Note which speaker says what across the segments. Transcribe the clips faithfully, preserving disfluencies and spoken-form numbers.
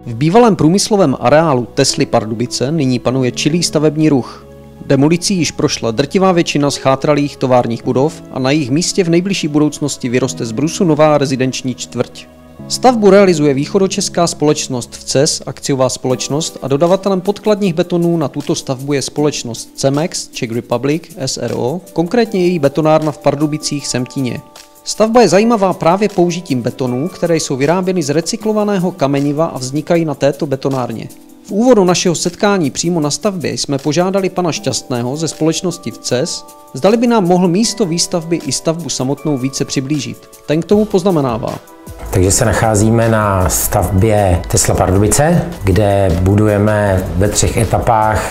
Speaker 1: V bývalém průmyslovém areálu Tesly Pardubice nyní panuje čilý stavební ruch. Demolicí již prošla drtivá většina schátralých továrních budov a na jejich místě v nejbližší budoucnosti vyroste z brusu nová rezidenční čtvrť. Stavbu realizuje východočeská společnost V C E S, akciová společnost, a dodavatelem podkladních betonů na tuto stavbu je společnost Cemex Czech Republic S R O, konkrétně její betonárna v Pardubicích Semtíně. Stavba je zajímavá právě použitím betonů, které jsou vyráběny z recyklovaného kameniva a vznikají na této betonárně. V úvodu našeho setkání přímo na stavbě jsme požádali pana Šťastného ze společnosti V C E S, zdali by nám mohl místo výstavby i stavbu samotnou více přiblížit. Ten k tomu poznamenává.
Speaker 2: Takže se nacházíme na stavbě Tesla Pardubice, kde budujeme ve třech etapách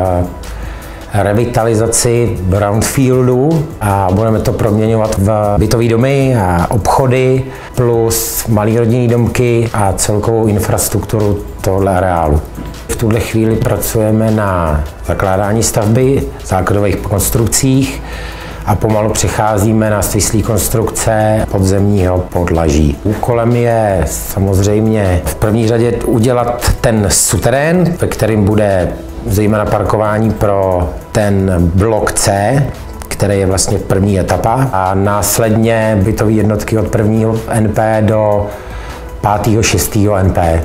Speaker 2: e, revitalizaci brownfieldu a budeme to proměňovat v bytové domy a obchody plus malé rodinné domky a celkovou infrastrukturu tohoto areálu. V tuhle chvíli pracujeme na zakládání stavby, základových konstrukcích a pomalu přecházíme na svislé konstrukce podzemního podlaží. Úkolem je samozřejmě v první řadě udělat ten suterén, ve kterém bude zejména parkování pro ten blok C, který je vlastně první etapa, a následně bytové jednotky od prvního N P do pátého šestého N P.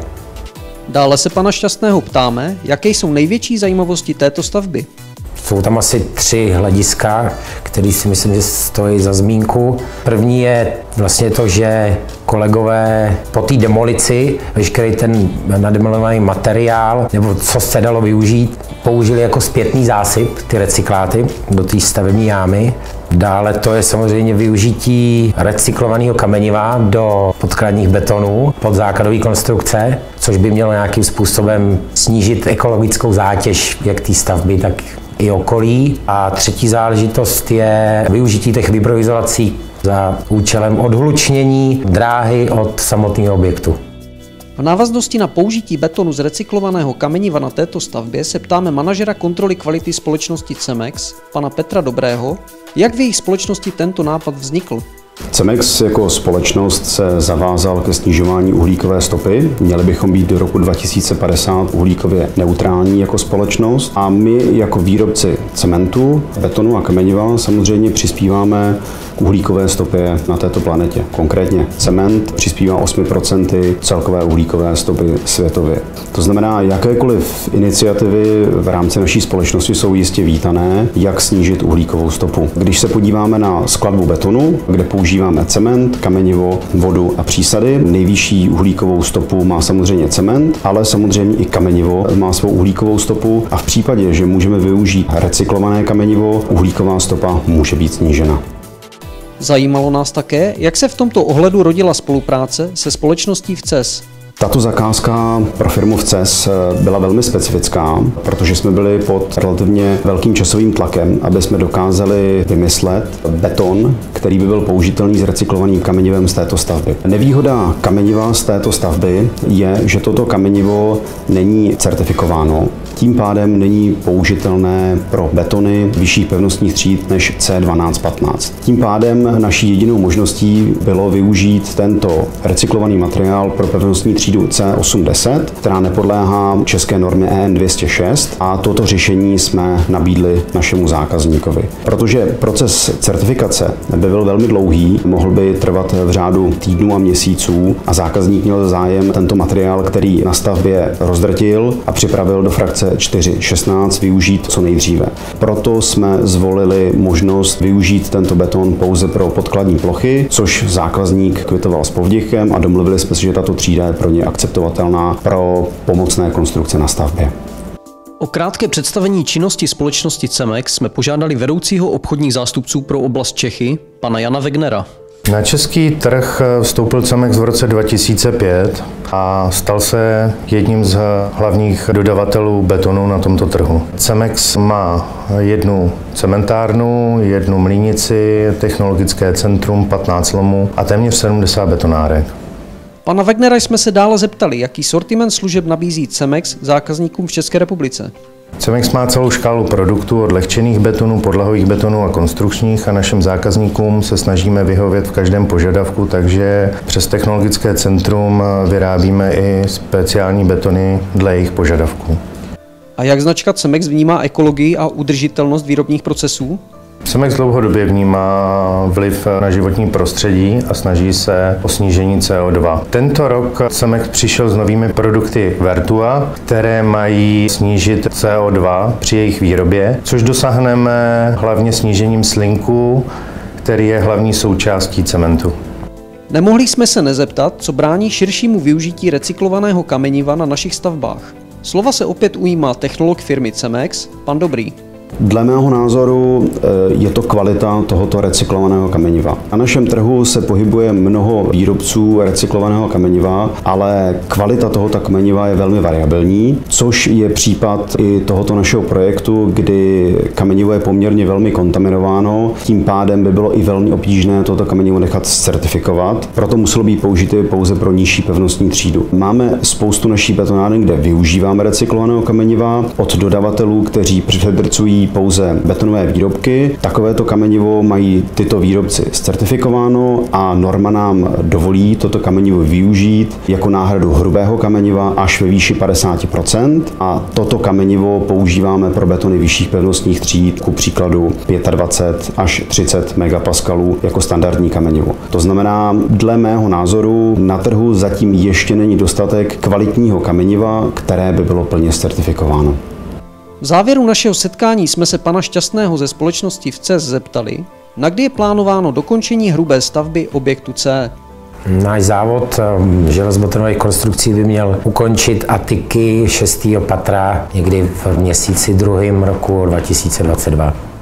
Speaker 1: Dále se pana Šťastného ptáme, jaké jsou největší zajímavosti této stavby.
Speaker 2: Jsou tam asi tři hlediska, které si myslím, že stojí za zmínku. První je vlastně to, že kolegové po té demolici veškerý ten nademolovaný materiál, nebo co se dalo využít, použili jako zpětný zásyp, ty recykláty, do té stavební jámy. Dále to je samozřejmě využití recyklovaného kameniva do podkladních betonů pod základové konstrukce, což by mělo nějakým způsobem snížit ekologickou zátěž jak té stavby, tak i okolí. A třetí záležitost je využití těch vibroizolací za účelem odhlučnění dráhy od samotného objektu.
Speaker 1: V návaznosti na použití betonu z recyklovaného kameniva na této stavbě se ptáme manažera kontroly kvality společnosti Cemex, pana Petra Dobrého, jak v jejich společnosti tento nápad vznikl.
Speaker 3: Cemex jako společnost se zavázal ke snižování uhlíkové stopy. Měli bychom být do roku dva tisíce padesát uhlíkově neutrální jako společnost a my jako výrobci cementu, betonu a kameniva samozřejmě přispíváme k uhlíkové stopě na této planetě. Konkrétně cement přispívá osmi procenty celkové uhlíkové stopy světově. To znamená, jakékoliv iniciativy v rámci naší společnosti jsou jistě vítané, jak snížit uhlíkovou stopu. Když se podíváme na skladbu betonu, kde používáme cement, kamenivo, vodu a přísady, nejvyšší uhlíkovou stopu má samozřejmě cement, ale samozřejmě i kamenivo má svou uhlíkovou stopu a v případě, že můžeme využít recyklované kamenivo, uhlíková stopa může být snížena.
Speaker 1: Zajímalo nás také, jak se v tomto ohledu rodila spolupráce se společností V C E S.
Speaker 3: Tato zakázka pro firmu V C E S byla velmi specifická, protože jsme byli pod relativně velkým časovým tlakem, aby jsme dokázali vymyslet beton, který by byl použitelný s recyklovaným kamenivem z této stavby. Nevýhoda kameniva z této stavby je, že toto kamenivo není certifikováno, tím pádem není použitelné pro betony vyšších pevnostních tříd než C dvanáct patnáct. Tím pádem naší jedinou možností bylo využít tento recyklovaný materiál pro pevnostní třídu C osm deset, která nepodléhá české normě E N dvě stě šest, a toto řešení jsme nabídli našemu zákazníkovi. Protože proces certifikace by byl velmi dlouhý, mohl by trvat v řádu týdnů a měsíců a zákazník měl zájem tento materiál, který na stavbě rozdrtil a připravil do frakce čtyři šestnáct, využít co nejdříve. Proto jsme zvolili možnost využít tento beton pouze pro podkladní plochy, což zákazník kvitoval s povděkem a domluvili jsme si, že tato třída je pro ně akceptovatelná pro pomocné konstrukce na stavbě.
Speaker 1: O krátké představení činnosti společnosti Cemex jsme požádali vedoucího obchodních zástupců pro oblast Čechy, pana Jana Wegnera.
Speaker 4: Na český trh vstoupil Cemex v roce dva tisíce pět a stal se jedním z hlavních dodavatelů betonu na tomto trhu. Cemex má jednu cementárnu, jednu mlýnici, technologické centrum, patnáct lomů a téměř sedmdesát betonárek.
Speaker 1: Pana Wegnera jsme se dále zeptali, jaký sortiment služeb nabízí Cemex zákazníkům v České republice.
Speaker 4: Cemex má celou škálu produktů od lehčených betonů, podlahových betonů a konstrukčních a našim zákazníkům se snažíme vyhovět v každém požadavku, takže přes technologické centrum vyrábíme i speciální betony dle jejich požadavků.
Speaker 1: A jak značka Cemex vnímá ekologii a udržitelnost výrobních procesů?
Speaker 4: Cemex dlouhodobě vnímá vliv na životní prostředí a snaží se o snížení C O dva. Tento rok Cemex přišel s novými produkty Vertua, které mají snížit C O dva při jejich výrobě, což dosáhneme hlavně snížením slinku, který je hlavní součástí cementu.
Speaker 1: Nemohli jsme se nezeptat, co brání širšímu využití recyklovaného kameniva na našich stavbách. Slova se opět ujímá technolog firmy Cemex, pan Dobrý.
Speaker 3: Dle mého názoru je to kvalita tohoto recyklovaného kameniva. Na našem trhu se pohybuje mnoho výrobců recyklovaného kameniva, ale kvalita tohoto kameniva je velmi variabilní, což je případ i tohoto našeho projektu, kdy kamenivo je poměrně velmi kontaminováno, tím pádem by bylo i velmi obtížné toto kamenivo nechat certifikovat, proto muselo být použity pouze pro nižší pevnostní třídu. Máme spoustu naší betonáren, kde využíváme recyklovaného kameniva od dodavatelů, kteří předrcují pouze betonové výrobky. Takovéto kamenivo mají tyto výrobci certifikováno a norma nám dovolí toto kamenivo využít jako náhradu hrubého kameniva až ve výši padesát procent a toto kamenivo používáme pro betony vyšších pevnostních tříd, ku příkladu dvacet pět až třicet megapaskalů jako standardní kamenivo. To znamená, dle mého názoru na trhu zatím ještě není dostatek kvalitního kameniva, které by bylo plně certifikováno.
Speaker 1: V závěru našeho setkání jsme se pana Šťastného ze společnosti V C E S zeptali, na kdy je plánováno dokončení hrubé stavby objektu C.
Speaker 2: Náš závod železobetonových konstrukcí by měl ukončit atiky šestého patra někdy v měsíci druhém roku dva tisíce dvacet dva.